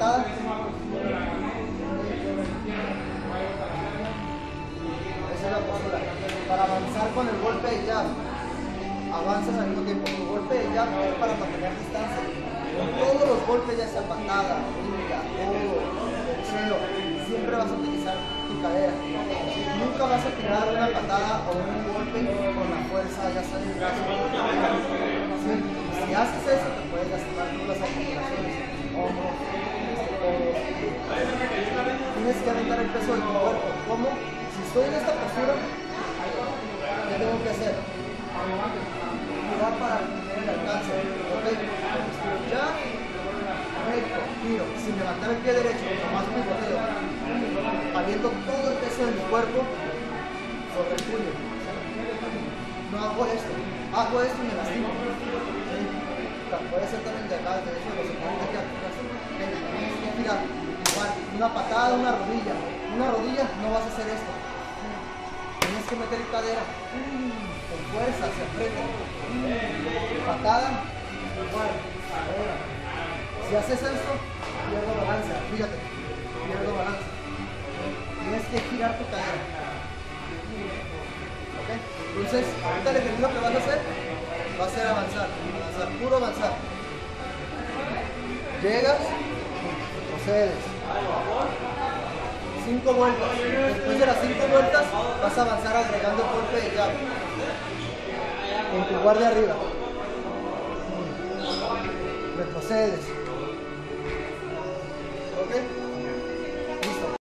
patada. Esa es la postura. Para avanzar con el golpe de jab, avanzas al mismo tiempo. Tu golpe de jab es para mantener distancia. Con todos los golpes, ya sea patada, rodilla, codo, boxeo, siempre vas a utilizar tu cadera. Nunca vas a tirar una patada o un golpe con la fuerza, ya sea en el brazo. Si haces eso, te puedes lastimar todas las articulaciones, hombro, codo. Tienes que aventar el peso de tu cuerpo. ¿Cómo? Si estoy en esta postura, ¿qué tengo que hacer? Girar para tener el alcance. ¿Ok? Ya, recto, giro, sin levantar el pie derecho, nomás pivoteo, habiendo todo el peso de mi cuerpo sobre el puño. No hago esto y me lastimo. ¿Sí? Puede ser también de acá, de hecho, los separos de aquí atrás. Tienes que girar, igual, una patada, una rodilla. Una rodilla no vas a hacer esto. Tienes que meter cadera con fuerza hacia frente. Patada, igual, cadera. Si haces esto, pierdo balance, fíjate, pierdo balance. Tienes que girar tu cadera. ¿Ok? Entonces, ahorita el ejercicio que vas a hacer va a ser avanzar, puro avanzar. Llegas, procedes. 5 vueltas. Después de las 5 vueltas, vas a avanzar agregando el golpe de jab. Con tu guardia arriba. Retrocedes. ¿Ok?